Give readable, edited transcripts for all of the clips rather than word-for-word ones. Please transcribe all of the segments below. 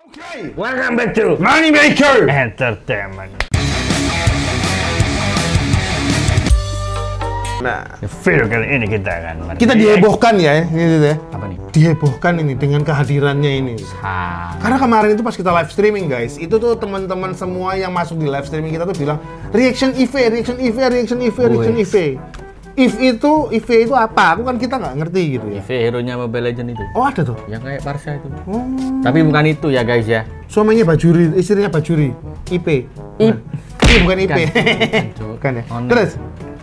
Okay, welcome back to Moneymaker Entertainment. Nah, video kali ini kita dihebohkan ya, ini apa nih? Dihebohkan ini dengan kehadirannya ini. Karena kemarin itu pas kita live streaming guys, itu tuh teman-teman semua yang masuk di live streaming kita tuh bilang reaction EV. If itu apa? Aku kan kita nggak ngerti gitu ya. EV hero-nya Mobile Legends itu. Oh ada tuh? Yang kayak Barca itu. Oh. Tapi bukan itu ya guys ya. Suaminya Bajuri, istrinya Bajuri. IP. Bukan IP. Bukan ya. Terus?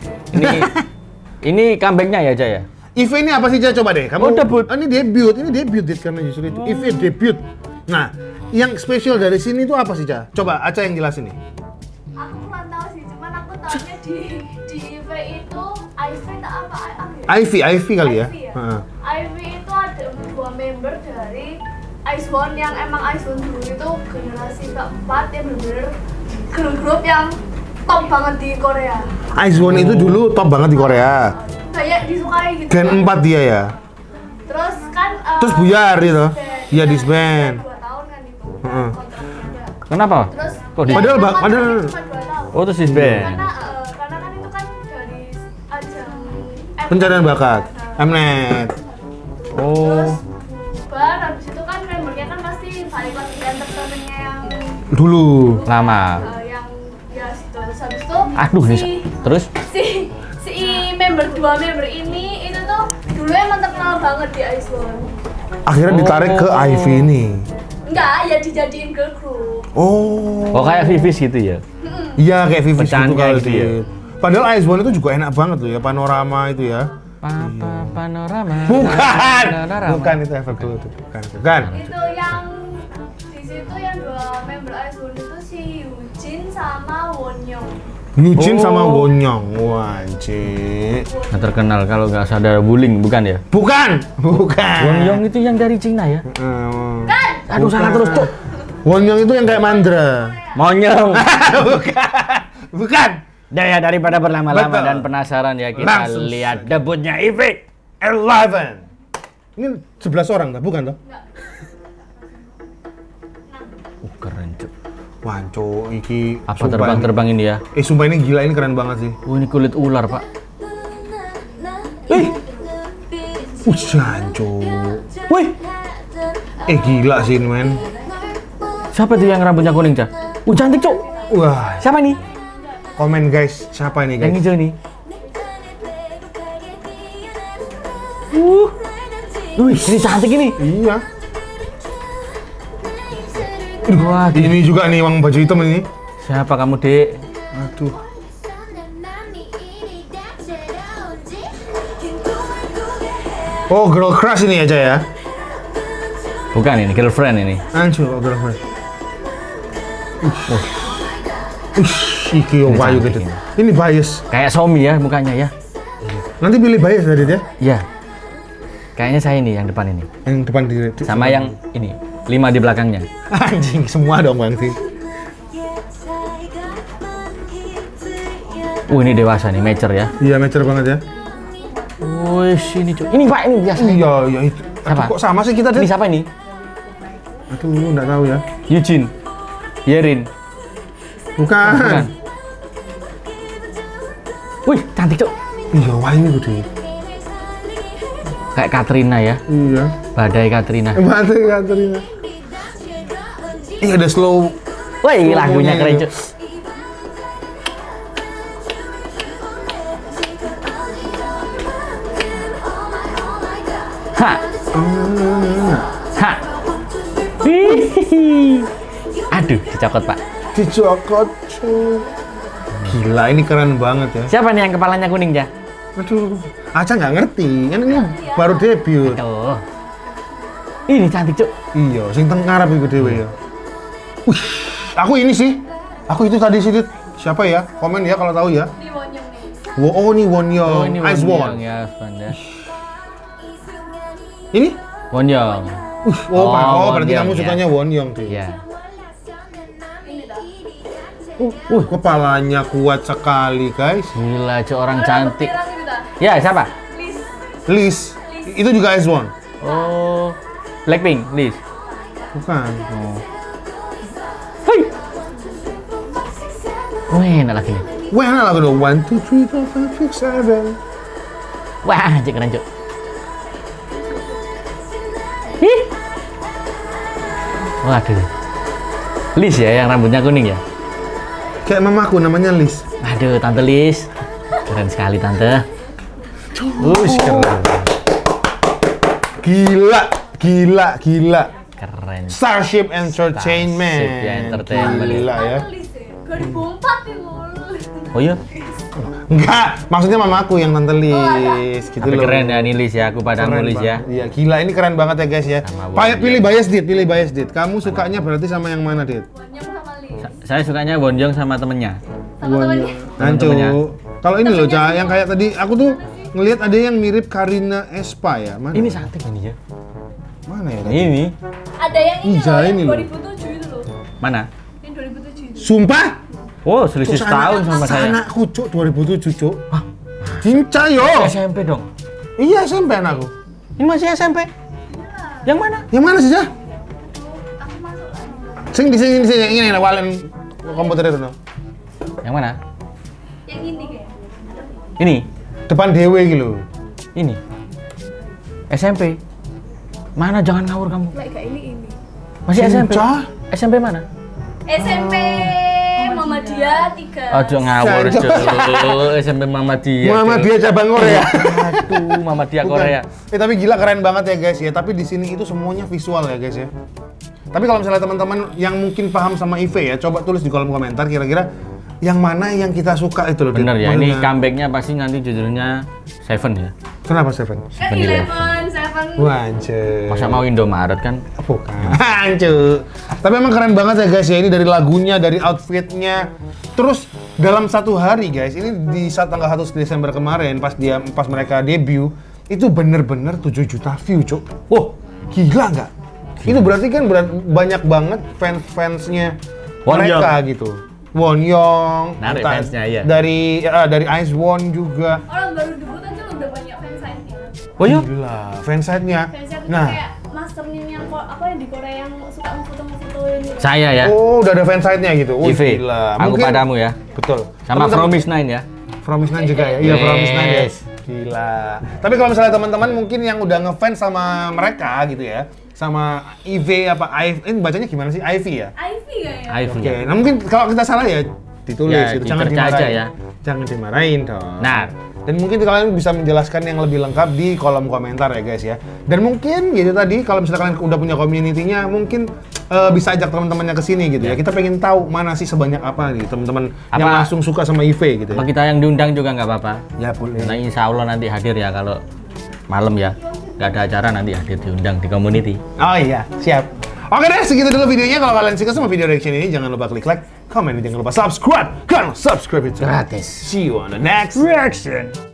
Ini comeback-nya ya Jaya? EV ini apa sih Jaya? Coba deh. Kamu debut. Ini debut karena justru itu. EV debut. Nah, yang spesial dari sini itu apa sih Jaya? Coba Aca yang jelasin nih. Aku kurang tahu sih, cuman aku tahunya di EV itu Ivy tak apa Ivy kali ya? Ivy itu ada 2 member dari Ice One yang emang Ice One dulu itu generasi keempat yang bener-bener girl group yang top banget di Korea. Ice One itu dulu top banget di Korea. Kayak disukai gitu. Gen 4 dia ya? Terus kan Terus buyar gitu? Iya disband. 2 tahun kan itu kontrak juga. Kenapa? Terus kok di... Padahal cuma 2 tahun. Oh terus disband. Karena kan itu kan dari ajang Pencarian bakat. Mnet. Terus habis itu kan membernya kan pasti balik lagi ke entertainment-nya yang Dulu. Lama. yang ya situ. Terus habis itu Aduh nih. Terus? si member 2 member ini itu tuh dulu emang terkenal banget di Ice One. Akhirnya ditarik ke Ivy ini. Enggak, ya dijadiin girl group. Oh kayak Vivis gitu ya? Iya kayak Vivis gitu Pecahannya kali gitu ya? Padahal Ice One itu juga enak banget loh ya, panorama itu ya. Panorama. Bukan itu Everglow itu. Bukan. Itu yang di situ yang 2 member Ice One itu si Eugene sama Wonyoung. Eugene sama Wonyoung. Wajib. Nah, terkenal kalau nggak sadar bullying bukan ya? Bukan. Wonyoung itu yang dari Cina ya? Kan? Aduh salah terus tuh. Wonyoung itu yang kayak Mandra. Monyong. Bukan. Ya daripada berlama-lama Betul. dan penasaran ya kita Langsung lihat debutnya EV. 11. Ini 11 orang tak? Bukan toh? Keren cuk. Wanco iki Apa sumpah terbang-terbang ini ya? sumpah ini gila, ini keren banget sih. Ini kulit ular pak. Janco. Wih, Gila sih ini men. siapa tuh yang rambutnya kuning cah? Cantik cuk. Wah, Siapa nih? komen guys, siapa ini Yang guys? hijau nih. Wih, ini cantik ini. Iya. Wah, Ini juga nih yang baju hitam ini. siapa kamu dek? Aduh. Oh, girl crush ini aja ya. Bukan ini girlfriend ini. Anjir, oh, girlfriend. Iki Ini Bayu cantik gitu. ini. Ini bias. Kayak Somi ya mukanya ya. Nanti pilih bias tadi dia. Iya. Kayaknya saya ini yang depan ini. Yang depan di Sama yang ini 5 di belakangnya. anjing semua dong Bang sih. Ini dewasa nih, mature ya. Iya, mature banget ya. Wih, ini cuy. Ini pak, ini biasa. Iya, iya itu. Siapa? Aduh, kok sama sih kita Ini deh? siapa ini? Aduh, enggak tahu ya. Eugene. Yerin. Bukan. Bukan. Wih, cantik cuk. Iya, wah ini gede. Kayak Katrina ya. Iya. Badai Katrina. Mati Katrina. Iya, ada slow. Wih, lagunya keren cuk. Ha. Ha. Hihihi. Aduh, dicokot pak. Dicokot. Gila, ini keren banget ya. Siapa nih yang kepalanya kuning ya? Aduh, Aca nggak ngerti. Kan ini baru debut. Tuh. Ini cantik cuk. Iya, sing teng ngarep iku dhewe ya. Wih, aku ini sih. Aku itu tadi sih. Siapa ya? Komen ya kalau tahu ya. Di Wonyoung nih. Oh, ini Wonyoung. Ice One. ya, Fanda. Ini? Wonyoung. Oh, berarti Wonyoung, kamu ya. sukanya Wonyoung tuh. Iya. Ini dah. Kepalanya kuat sekali, guys. Gila, cuk orang cantik. Pirang itu dah. Ya, siapa? Please. Liz. Itu juga Ice One. Oh, Blackpink, Liz. Bukan. Oh. Hei. Wah, enak lagi nih. Wah, enak lagu dong. 1, 2, 3, 4, 5, 6, 7. Wah, cek keren, Cuk. Ih. Waduh. Lis ya yang rambutnya kuning ya? Kayak mamaku namanya Lis. Aduh, Tante Lis. Keren sekali, Tante. Keren. Gila. Keren. Starship Entertainment. Starship ya, Entertainment. Gila ya. 2004 itu. Oh iya? Enggak, maksudnya mamaku yang Tante Lis gitu Tapi loh. keren ya nih Lis ya, aku padamu Keren Lis ya. banget. Iya, gila ini keren banget ya guys ya. Pilih bias dit. Kamu sukanya berarti sama yang mana, Dit? Wonyong sama Lis. Saya sukanya Wonjong sama temennya. Sama temennya. Nancu. Temen-temennya. Kalau ini loh, Ca, yang kayak tadi aku tuh ngelihat ada yang mirip Karina Espa ya. Mana? Ini cantik ini ya. Mana ya? Tadi? Ini. Ada yang ini Ija loh, ini yang loh. 2007 itu loh. Mana? Yang 2007 itu. Sumpah? Oh, selisih Cuk, setahun sama saya. Anakku, Cuk, 2007, Cuk. Hah? Cinca yo. SMP dong. Iya, SMP anakku. Ini masih SMP. Yang mana? Yang mana sih, Ca? Aku masuk lah. Sing di sini ini walen komputer itu no. Yang mana? Yang ini kayak. Ini. Depan dewe gitu. Ini. SMP. Mana jangan ngawur kamu. Kayak ini. Masih SMP. Cinca? SMP mana? SMP Muhammadiyah 3. Aduh ngawur, Jangan. Cuk. SMP Muhammadiyah. Muhammadiyah cabang Korea. Aduh, Muhammadiyah Bukan. Korea. Tapi gila keren banget ya guys ya. Tapi di sini itu semuanya visual ya guys ya. Tapi kalau misalnya teman-teman yang mungkin paham sama IV ya, coba tulis di kolom komentar kira-kira yang mana yang kita suka itu loh. Dit. Bener ya, ini Maksudnya- comebacknya pasti nanti judulnya Seven ya. Kenapa Seven? Kan 11, 7. Wajib. Masa mau Indomaret kan? Bukan, cu. Tapi emang keren banget ya guys ya, ini dari lagunya, dari outfitnya. Terus dalam satu hari guys, ini di saat tanggal 1 Desember kemarin pas mereka debut, itu bener-bener 7 juta view, Cuk. Wah, Gila nggak? Itu berarti kan banyak banget fans-fansnya Wonyong. mereka gitu. Wonyong, Narik entah fansnya, iya. dari Ice1 juga. Orang baru debut aja lo udah banyak fansite-nya. oh iya? Gila, fansite-nya. Fansite itu Nah, kayak master meme yang apa yang di Korea yang suka ngefoto-ngefotoin gitu. Saya ya, oh udah ada fansite-nya gitu. Oh, IV. gila. Aku padamu ya. Betul. Sama Teman-teman- Promise 9 ya. Promise 9 juga ya? Iya, Promise 9 ya. Yes. Gila. Tapi kalau misalnya teman-teman mungkin yang udah ngefans sama mereka gitu ya, sama IV apa ini bacanya gimana sih? IV ya? Ivy kayaknya. iPhone. Oke, nah mungkin kalau kita salah ya ditulis Ya, gitu, jangan dicerca aja dimarahin. ya. Jangan dimarahin dong. Nah. Dan mungkin kalian bisa menjelaskan yang lebih lengkap di kolom komentar ya guys ya. Dan mungkin gitu tadi kalau misalnya kalian udah punya community-nya, mungkin bisa ajak teman-temannya ke sini gitu ya. Kita pengen tahu mana sih sebanyak apa nih teman-teman yang Apa- langsung suka sama IV gitu Apa ya. kita yang diundang juga nggak apa-apa? Ya boleh. Nah, insya Allah nanti hadir ya kalau malam ya. Nggak ada acara nanti hadir diundang di community. Oh iya, siap. Oke deh, segitu dulu videonya. Kalau kalian suka sama video reaction ini, jangan lupa klik like, comment, dan jangan lupa subscribe. Karena subscribe itu Gratis. See you on the next reaction.